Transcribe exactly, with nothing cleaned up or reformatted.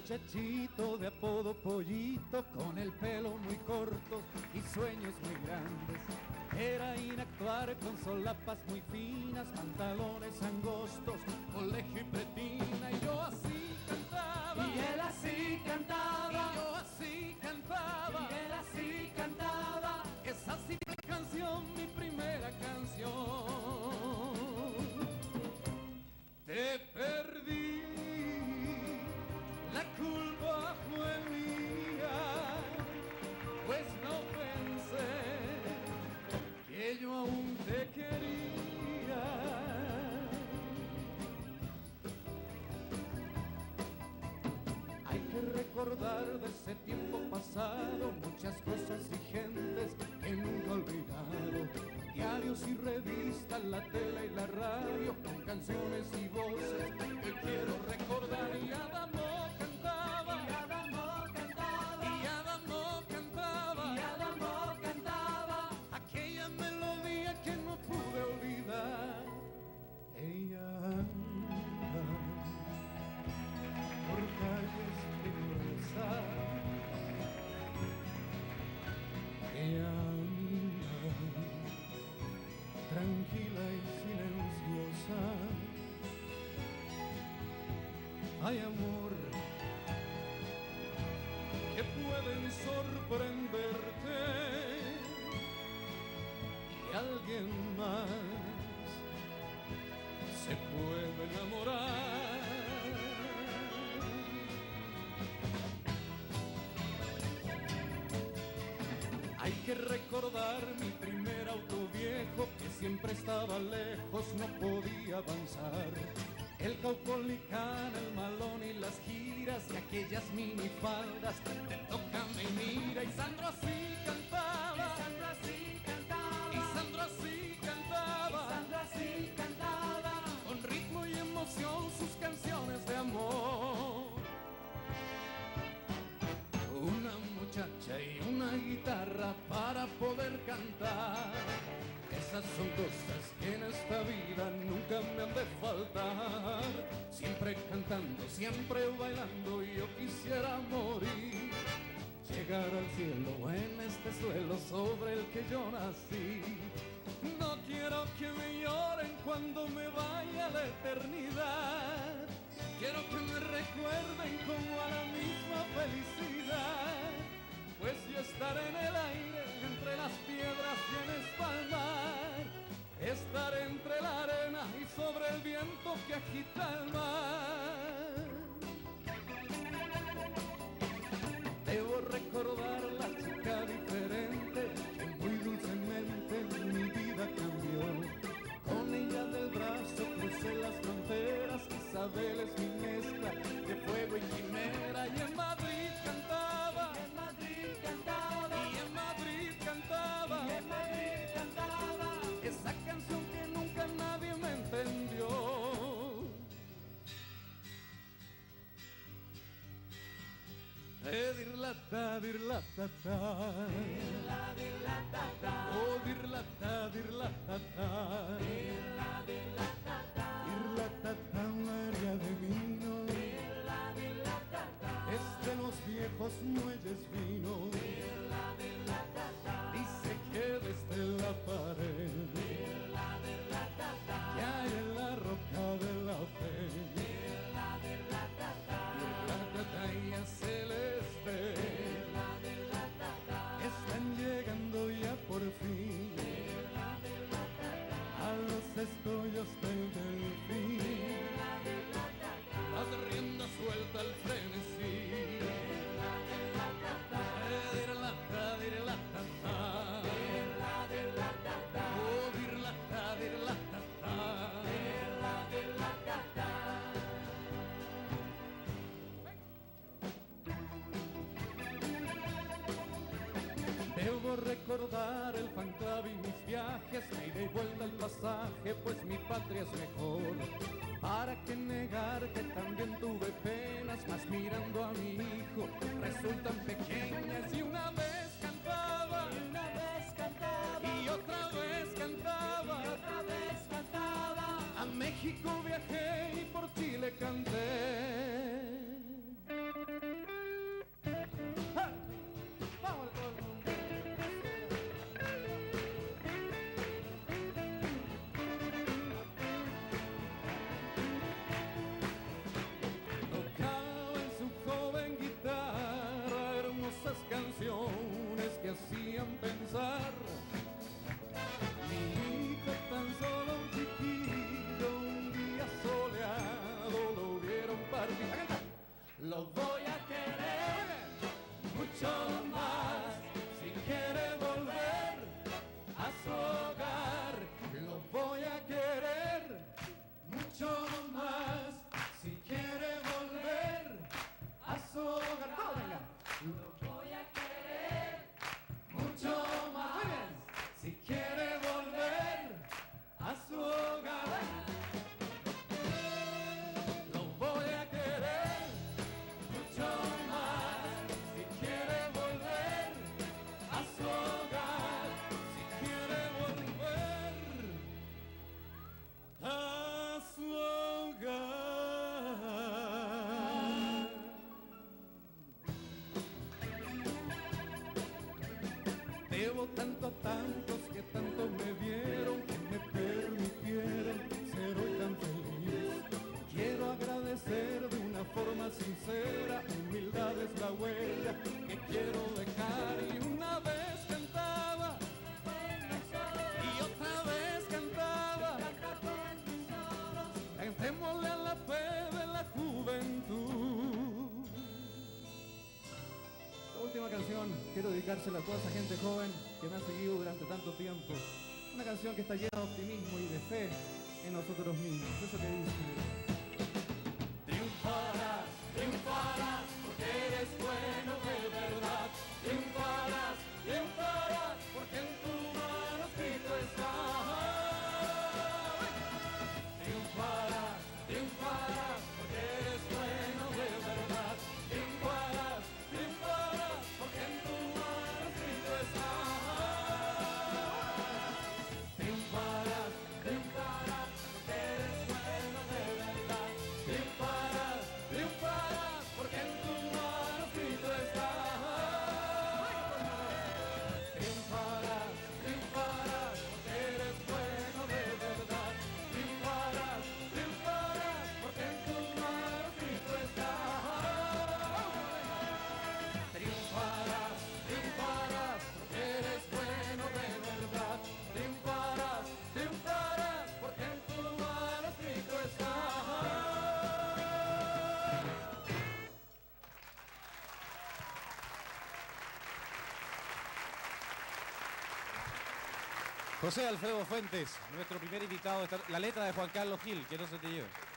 muchachito de apodo Pollito, con el pelo muy corto y sueños muy grandes. Era inactuar con solapas muy finas, pantalones angostos, colegio y pretina. Y yo así cantaba, y él así cantaba, y yo así cantaba, y él así cantaba. Esa simple canción, mi primera canción. Te perdí, la culpa fue mía, pues no pensé que yo aún te quería. Hay que recordar de ese tiempo pasado muchas cosas y gentes que nunca he olvidado. Diarios y revistas, la tele y la radio, con canciones y voces que quiero recordar. Y Adamo cantaba, Y Adamo cantaba, y Adamo cantaba, y Adamo cantaba. aquella melodía que no pude olvidar. Ella anda por calles peligrosas, ella anda tranquila y silenciosa. Hay amor que pueden sorprenderte y alguien más se puede enamorar. Hay que recordar mi primer auto viejo, que siempre estaba lejos, no podía avanzar. El Caupolicán, el Malón y las giras, y aquellas minifaldas de Tócame y Mira. Y Sandro así cantaba, Y Sandro así cantaba, y Sandro así cantaba, y Sandro así cantaba. con ritmo y emoción sus canciones de amor. Una muchacha y una guitarra para poder cantar, esas son cosas que en esta vida nunca me han de faltar. Siempre cantando, siempre bailando, yo quisiera morir, llegar al cielo en este suelo sobre el que yo nací. No quiero que me lloren cuando me vaya a la eternidad, quiero que me recuerden como a la misma felicidad, pues yo estaré en el aire, entre las piedras y en espalmar, estaré entre la arena y sobre el viento que agita el mar. Debo recordar la chica diferente que muy dulcemente mi vida cambió. Con ella del brazo crucé las fronteras, Isabel es mi mezcla de fuego y quimera. Y en Madrid cantaba, Y en Madrid cantaba, y en Madrid cantaba, y en Madrid cantaba. esa canción que nunca nadie me entendió. Eh, dirla ta, dirla ta ta, Dirla, dirla, ta, ta. oh dirla ta, dirla ta ta, Dirla, dirla, ta, ta. dirla ta ta, María de vino, Dirla, dirla, ta, ta. es de los viejos muelles vino, Dirla, dirla, ta, ta. dice que desde la pared Dirla, dirla, ta, ta. que hay en la roca de la fe, Dirla, dirla, ta, ta. la tataya celeste, Dirla, dirla, ta, ta. están llegando ya por fin Dirla, dirla, ta, ta. a los escollos del delfín. Dirla, dirla, ta, ta. Haz rienda suelta al frenesí. Dirla, dirla, ta, ta. Eh, dirla ta, dirla ta ta. Dirla, dirla, ta, ta. Oh, dirla ta, dirla ta ta. Dirla, dirla, ta, ta. Debo recordar el fan club y mis viajes, me ida y vuelta el pasaje, pues mi patria es mejor. ¿Para qué negar que también tuve penas, mas mirando a mi hijo resultan pequeñas? Y una vez cantaba, Y una vez cantaba, y otra vez cantaba, y otra vez cantaba. a México viajé y por Chile canté. tanto a tantos que tanto me vieron, que me permitieron ser hoy tan feliz. Quiero agradecer de una forma sincera, humildad es la huella que quiero dejar. Y una vez cantaba y otra vez cantaba, cantémosle a la fe de la juventud. La última canción quiero dedicársela a toda esa gente joven que me ha seguido durante tanto tiempo. Una canción que está llena de optimismo y de fe en nosotros mismos. Eso que dice: triunfarás, triunfarás, porque eres bueno de verdad. Triunfarás, triunfarás, porque en tu mano escrito está. Triunfarás, triunfarás, porque eres bueno de verdad. Triunfarás, triunfarás, porque en tu mano escrito está. Triunfarás, triunfarás, porque eres bueno de verdad. Triunfarás, triunfarás, porque en tu mano escrito está. Triunfarás, triunfarás, porque eres bueno de verdad. Triunfarás, triunfarás, porque en tu mano escrito está. Triunfarás, triunfarás, porque eres bueno de verdad. Triunfarás, triunfarás, porque en tu mano escrito está. José Alfredo Fuentes, nuestro primer invitado, la letra de Juan Carlos Gil, que no se te lleve.